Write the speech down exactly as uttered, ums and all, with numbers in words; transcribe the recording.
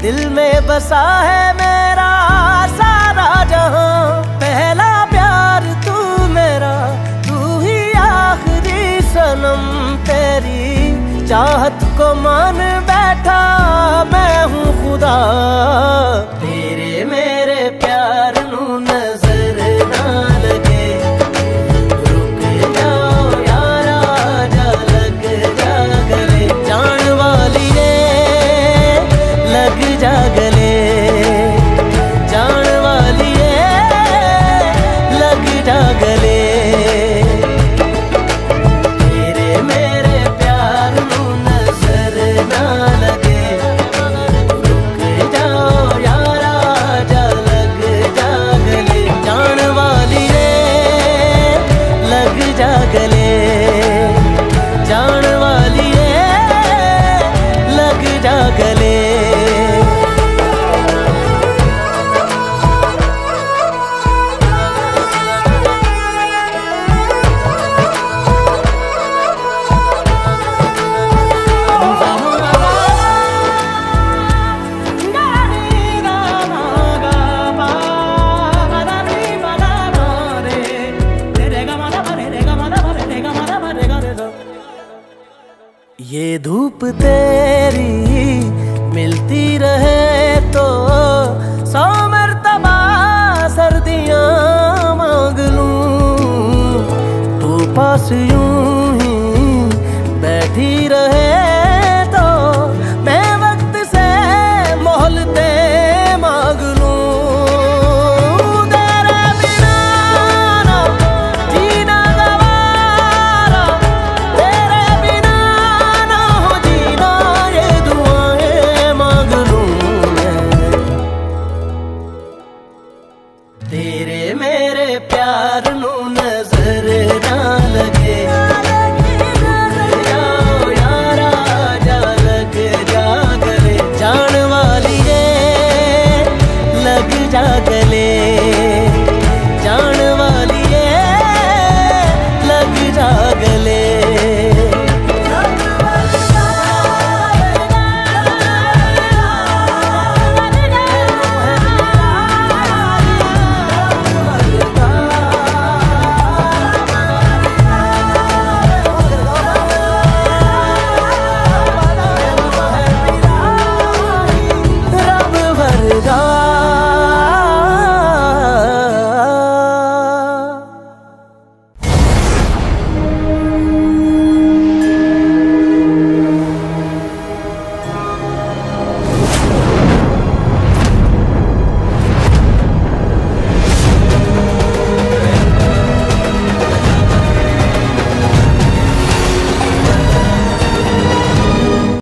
दिल में बसा है मेरा सारा जहां। पहला प्यार तू मेरा, तू ही आखिरी सनम। तेरी चाहत को मान बैठा मैं हूँ खुदा। तेरे मेरे प्यार नू नजर ना लगे, रुक जाओ यारा जा लग जा गले। जान वालिए लग जा गले, जान वालिए लग जा गले। तेरे मेरे प्यार नू नजर ना लगे, रुक जाओ यारा जा लग जा गले। जान वालिए लग जा गले, जान वालिए लग जा गले। ये धूप तेरी मिलती रहे तो सौ मर्तबा सर्दियाँ मांग लूं। तू पास यूं